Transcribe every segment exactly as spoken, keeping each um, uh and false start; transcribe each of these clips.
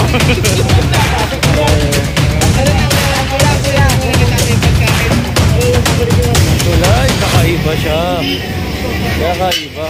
Tulay, kakaiba siya. Kakaiba.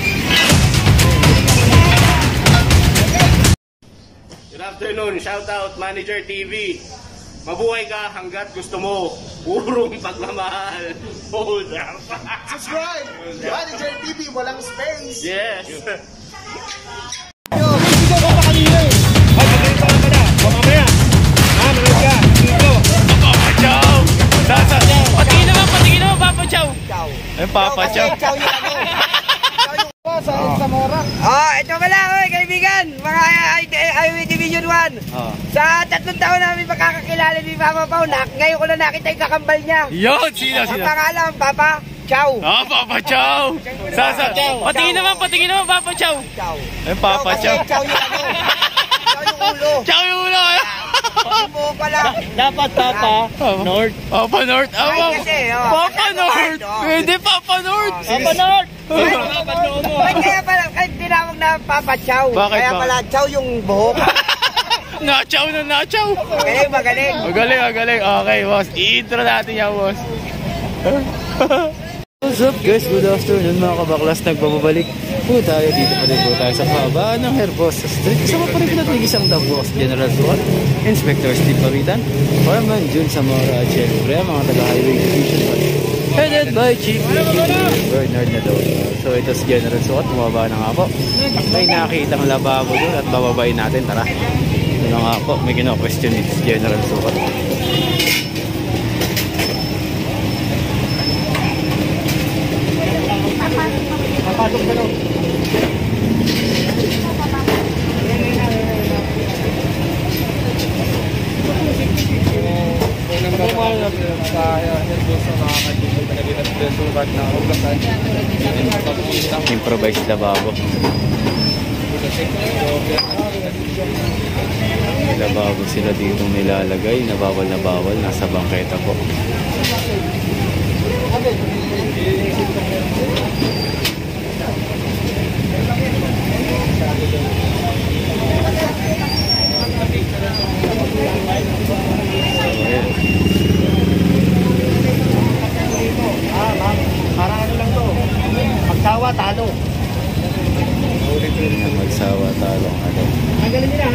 Good afternoon, shout out Manager T V. Mabuhay ka hanggat gusto mo. Purong pagmamahal. Hold up. Subscribe! Manager T V, walang space! Yes! Yo, dito ko pa kanina eh! Ay, maganda ka pala. Mamamaya. Ha, manood ka. Dito. Papa Chow! Sasa. Patingin naman, patingin naman, Papa Chow. Chow. Ay, Papa Chow. Chow yung ano. Chow yung sa Zamora. Oh, ito pala, oy, kaibigan. Mga Highway Division one. Oh. Sa tatlong taon namin pagkakakilala ni Papa Pao, na, ngayon ko lang nakita yung kakambal niya. Yun, sino, Ang sino? pangalan, Papa Chow. Ah, Papa Chow! Sasa. Patingin naman, patingin naman, Papa Chow. Chow. Ay, Papa Chow. Kasi Chow yung ano. Chow yung ulo. Chow yung ulo. Yung buho pala. Dapat Papa North. Papa North. Ay, Ah, kasi, oh. Papa North. Oh. Pwede Papa North. Oh, Papa North. Ay, kaya pala, kaya tinawag na Papa Chow. Bakit Kaya ba? pala, Chow yung buhok. Nachaw na nachaw. Magaling, magaling. Magaling, magaling. Okay, boss. I-intro natin yan, boss. What's up, guys? Good afternoon, mga kabaklas. Nagbabalik po tayo. Dito pa rin po tayo sa kabaan ng Herbosa Street. Kasama pa rin pinatig-isang Davos General Suat, Inspector Steve Pavitan, Foreman Jun Zamora, at syempre ang mga taga-highway division one. Headed by Chief Bernard Nadal. So ito si General Suat, bumaba na nga po. May nakitang lababo doon at bababayin natin. Tara. Ito nga po, may kino-question dito si General Suat. Papasok ka daw. Improvise lababo. Lababo sila dito nilalagay. Nabawal na bawal. Nasa bangketa po. Ah, ma'am. Parang ano lang to. Magsawa, talo. Magsawa talong ano. Ang galing nila ha.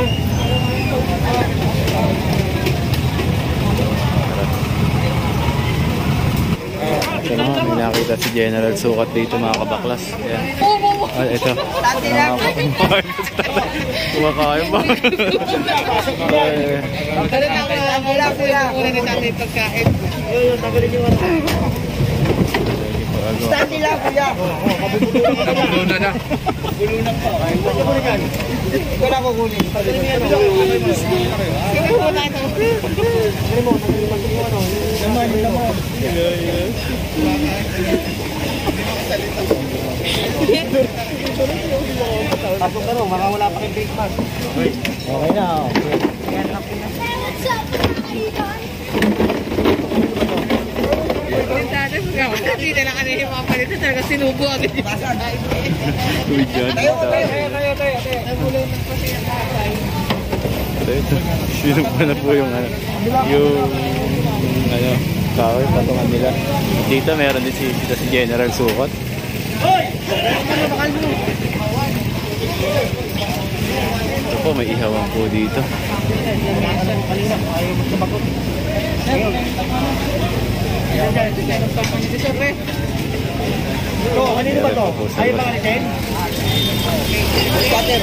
Ito na nga, may nakita si General Sukat dito, mga kabaklas. Ayan. Ah, ito. Dati lang. Kumakain ba? Ay, Tanggalin na ang wala kuya. Kunin na natin yung pagkain. Yun, yun, tanggalin yung ano. Dati lang, kuya. Nabulo na na. Ikaw na kukunin. Sige mo na ito. Sige mo, tanggalin mo ano. Naman, naman. Pasok ka rin, baka wala pa kayong face mask. Okay na. Hindi na lang kanina yung mga palito. Talaga sinubo agad yung Uy, dyan. Tayo, tayo, tayo, tayo. nabulunan pa siya tatay. Ito, ito. Sinong pa na po yung ano. Yung, yung ano, kahoy, patungan nila. Dito meron din si, dito si General Sukat. Ito po, may ihawan po dito. Ito, kanino ba to? Ay, ba kaniten? Cutter.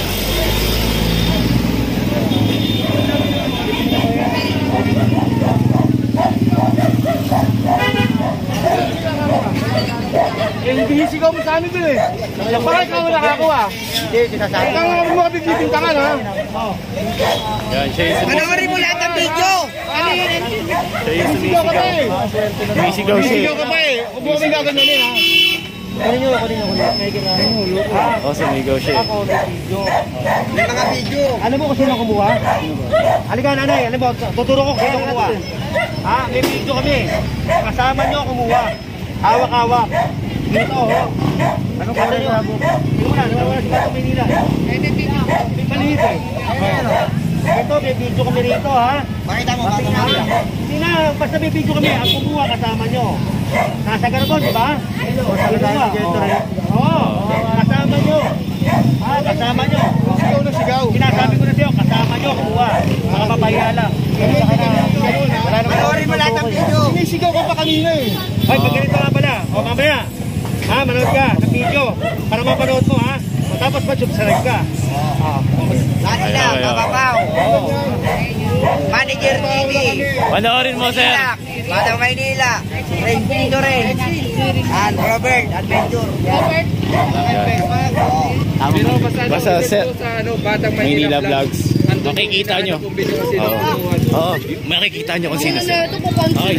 Eh, hindi sigaw mo sa amin doon eh. Yung parang ikaw nakakuha. Hindi, sinasabi. Ikaw nga mo mabigbiting tangan ha. Yan, siya yung Panoorin mo lahat ng video. Ano yun? Siya yung Sumisigaw ka pa eh. sumisigaw siya. Sumisigaw ka pa eh. Huwag mo kami gaganyanin ha. Ano nyo, ako din ako lang. May kinahin mo, luto. Oo, sumigaw siya. Ako, may video. May mga video. Alam mo kung sino kumuha? Halika nanay, alam mo, tuturo ko kung sino kumuha. Ha, may video kami. Kasama nyo kumuha. Hawak-hawak. Dito, ho. Anong kala nyo? Hindi mo na, nawawala si Bato Manila. May maliit eh. Ito, may video kami rito, ha? Pakita mo, bata Maria. Hindi na, basta may video kami. Ang kumuha kasama nyo. Nasa Garabon, di ba? O, sa kumuha. Oo, kasama nyo. Ah, kasama nyo. Sigaw na sigaw. Sinasabi ko na sa'yo, kasama nyo, kumuha. Mga papaya lang. Panoorin mo lahat ng video. Sinisigaw ka pa kanina eh. Ay, pag ganito nga pala. O, mamaya. Ha, manood ka ng video. Para mapanood mo, ha? O, tapos mag-subscribe ka. Lahat Ay, lang, ay, ay. Papapaw. Manager T V. Panoorin mo, sir. Batang Maynila. Red Video rin. And Robert Adventure. Yan. Basta, sir, Maynila Vlogs. Makikita nyo. Oo. Oo, makikita nyo kung sino sir. Okay.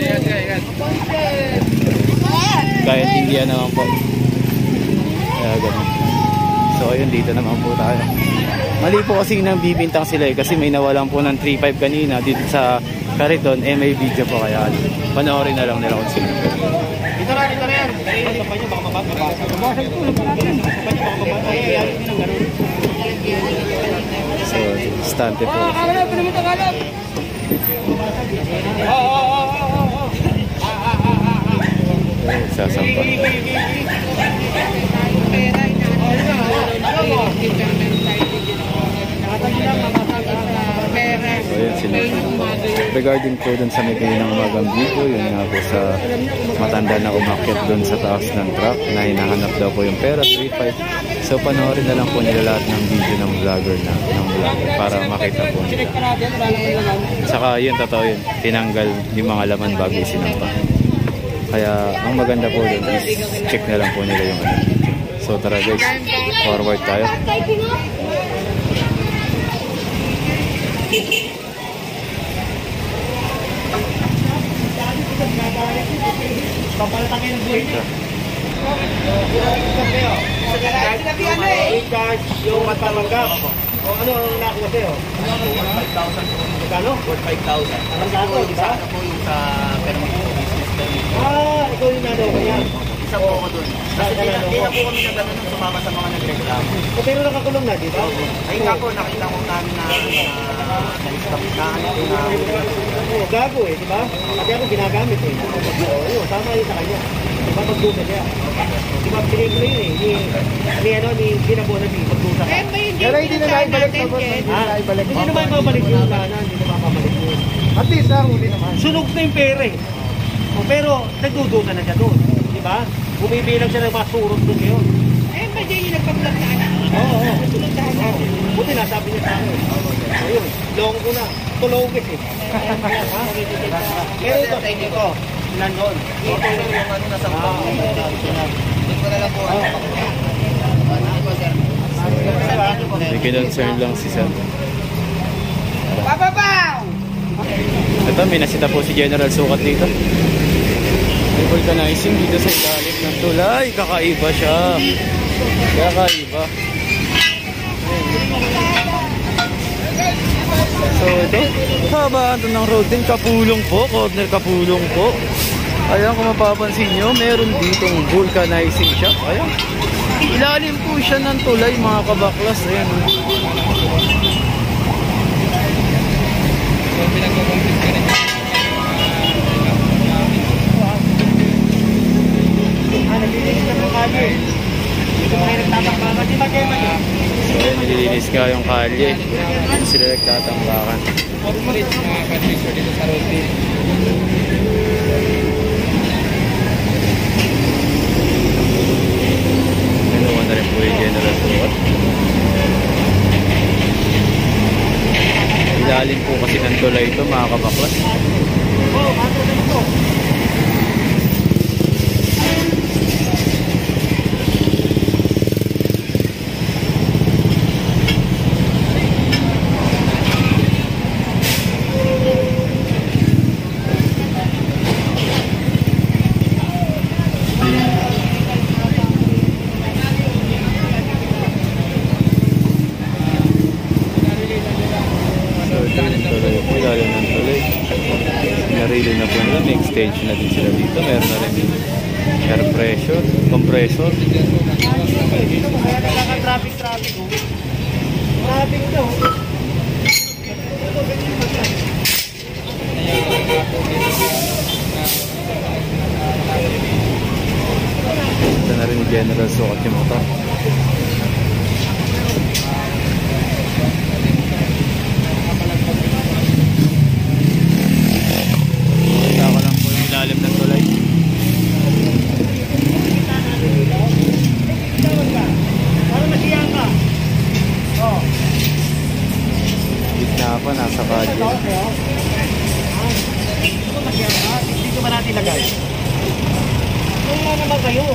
Kahit hindi yan naman po. Kaya ganun. So ayun, dito naman po tayo. Mali po kasi nang bibintang sila eh, kasi may nawalan po ng three five kanina dito sa Cariton. Eh may video po, kaya panoorin na lang nila kung sino. Dito na, dito na yan. Sa panyo, baka mabasa. Mabasa ito, mabasa. Sa panyo, baka mabasa. Ay, ay, ay, ganun. So, stante po. Kakalap, pinamita kalap. Oo, oo, oo, oo. Sasampa. So yun sila. Regarding po dun sa may kaninang umagang video, yun nga po sa matanda na umakyat dun sa taas ng truck na hinahanap daw po yung pera, three five. So panoorin na lang po nila lahat ng video ng vlogger na ng vlogger para makita po nila. Saka yun, totoo yun, tinanggal yung mga laman bago isinampa. Kaya ang maganda po dun is check na lang po nila yung ano. So tara guys, forward tayo. Papalata kayo ng buhay niya. Sinabihan na eh. Charge yung matamanggap. O ano ang nakuha sa'yo? five thousand po. Magkano? five thousand. Ang dako, di ba? Isa po yung sa permit po business permit. Ah, ikaw yung nano ko yan. Isa po ako dun. Kasi di na, di na po kami nagano nung sumama sa mga nagreklamo. O pero nakakulong na, di ba? Ayun nga po, nakita ko namin na na-stop na ano po na Oo, gago eh, di ba? Kasi ako ginagamit eh. Oo, yun, tama yun sa kanya. Di ba magdusa siya? Di ba piniglo yun eh. Ni, ni ano, ni Ginabonan ni magdusa ka. Pero hindi na naibalik sa Ha? Hindi naman babalik yun sana, hindi naman babalik yun. At least ha, huli naman. Sunog na yung pera eh. O, pero nagdududa na siya doon. Di ba? Bumibilang siya ng mga surot doon ngayon. Eh, ba dyan yung nagpaplag na anak? Oo, oo. Oo. Buti nasabi niya sa akin. Ayun, long ko na. Tulogis eh. Ha? Pero ito sa inyo ko. Nandun. ito yung ano nasa bang. Dito ko na lang po. May kinonsern lang si Sam. Papapaw! Ito, may nasita po si General Sukat dito. May vulcanizing dito sa ilalim ng tulay. Kakaiba siya. Kakaiba. So ito, habaan ito ng road din. Kapulong po, corner Kapulong po. Ayan, kung mapapansin nyo, meron ditong vulcanizing shop. Ayan, ilalim po siya ng tulay mga kabaklas. Ayan. Ah, naglilinis na ng kalye. Dito kayo nagtatakbakan. Di ba kayo man yun? So ayan, nililinis ka yung kalye. Dito sila nagtatangbakan. Corporate mga kadisyo dito sa road din. Nanuwa na rin po yung General Sukat. Ilalim po kasi ng tulay ito mga kabaklas. Oo, mato na ito. Narili na po nila, may extension na din sila dito. Meron na rin air pressure, compressor. Kaya traffic traffic oh. Traffic daw. general sukat yung motor. Kita ko lang po yung ilalim ng tulay. Para masiyang ka. Oh. Gitna pa, nasa kalye. Dito masiyang ka. Dito ba natin lagay? Kung nga naman kayo.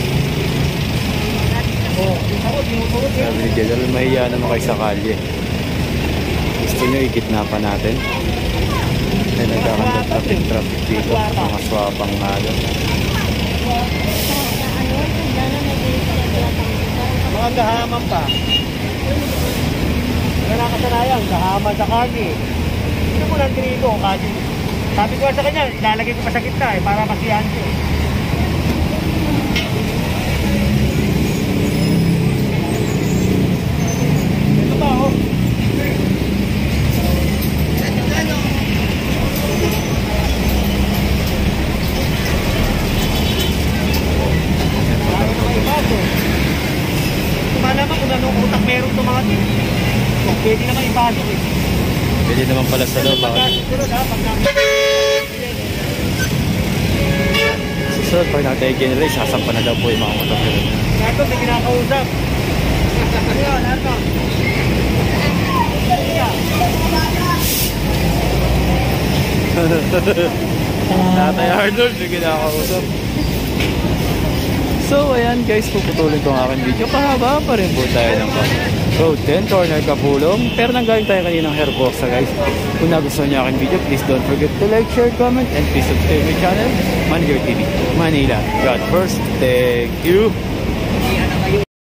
Oh, ako, tinutulog yun. Sabi ni General, mahiya naman kayo sa kalye. Gusto nyo igitna pa natin? Ay, nagkakanda traffic traffic dito. Mga swapang nga doon. Mga gahaman pa. Wala kasanayan, gahaman sa kagi. Hindi mo lang dito, kagi. Sabi ko sa kanya, ilalagay ko pa sa gitna eh, para masiyahan siya. Ito ba oh? Malaman kung anong utak meron itong mga tin. Kung pwede naman ipasok eh. Pwede naman pala sa loob. Susunod ha, pag namin. Susunod, pag nakita yung General, sasampa na daw po yung mga motor. Nato, may kinakausap. Ano yun, Nato? Tatay Arnold, may kinakausap. So ayan guys, puputulin ko ang aking video. Kahaba pa rin po tayo ng Road ten, corner Kapulong. Pero nanggaling tayo kaninang Herbosa guys. Kung nagustuhan niyo aking video, please don't forget to like, share, comment, and please subscribe my channel, Manager T V Manila. God first, thank you.